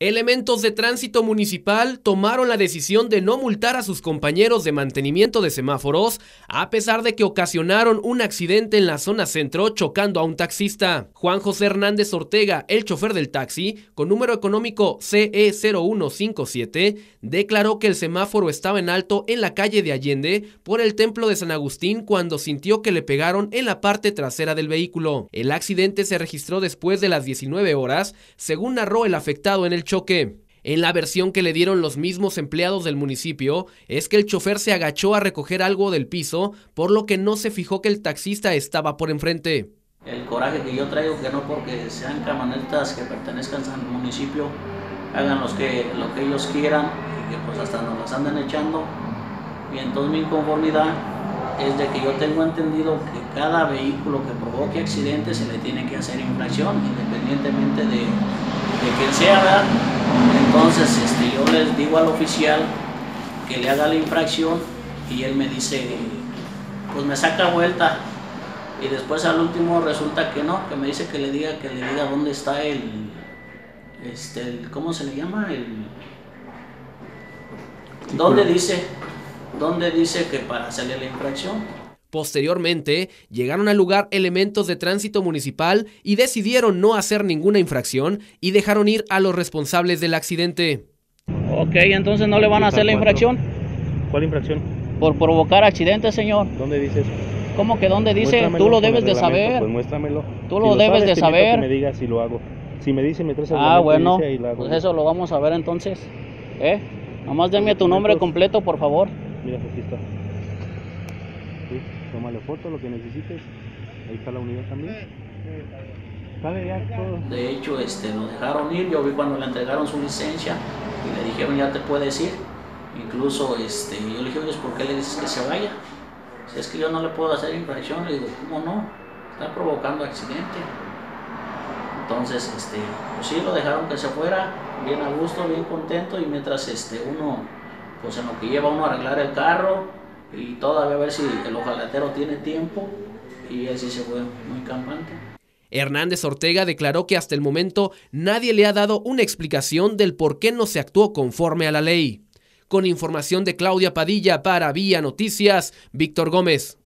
Elementos de tránsito municipal tomaron la decisión de no multar a sus compañeros de mantenimiento de semáforos, a pesar de que ocasionaron un accidente en la zona centro chocando a un taxista. Juan José Hernández Ortega, el chofer del taxi, con número económico CE0157, declaró que el semáforo estaba en alto en la calle de Allende por el Templo de San Agustín cuando sintió que le pegaron en la parte trasera del vehículo. El accidente se registró después de las 19 horas, según narró el afectado en el choque. En la versión que le dieron los mismos empleados del municipio, es que el chofer se agachó a recoger algo del piso, por lo que no se fijó que el taxista estaba por enfrente. El coraje que yo traigo, que no porque sean camionetas que pertenezcan al municipio, hagan lo que ellos quieran y que pues hasta nos las anden echando. Y entonces mi inconformidad es de que yo tengo entendido que cada vehículo que provoque accidentes se le tiene que hacer infracción, independientemente de quién sea, ¿verdad? Entonces yo les digo al oficial que le haga la infracción y él me dice, pues me saca vuelta, y después al último resulta que no, que me dice que le diga dónde está ¿cómo se le llama? ¿Dónde dice que para hacerle la infracción? Posteriormente, llegaron al lugar elementos de tránsito municipal y decidieron no hacer ninguna infracción y dejaron ir a los responsables del accidente. Ok, entonces no le van a hacer la infracción. ¿Cuál infracción? Por provocar accidentes, señor. ¿Dónde dice eso? ¿Cómo que dónde dice? Tú lo debes de saber. Pues muéstramelo. Tú lo debes de saber. Que me digas si lo hago. Si me dice, me traes el bueno, y lo hago. Pues eso lo vamos a ver entonces. Nomás denme tu nombre completo, por favor. Mira, aquí está. Sí, tómale foto, lo que necesites. Ahí está la unidad también. Sale ya todo. De hecho, lo dejaron ir. Yo vi cuando le entregaron su licencia y le dijeron, ya te puedes ir. Incluso yo le dije, oye, ¿por qué le dices que se vaya? Si es que yo no le puedo hacer infracción. Le digo, ¿cómo no? Está provocando accidente. Entonces, pues sí, lo dejaron que se fuera, bien a gusto, bien contento, y mientras uno, pues en lo que lleva uno a arreglar el carro, y todavía a ver si el ojalatero tiene tiempo, y así se fue muy campante. Hernández Ortega declaró que hasta el momento nadie le ha dado una explicación del por qué no se actuó conforme a la ley. Con información de Claudia Padilla para Vía Noticias, Víctor Gómez.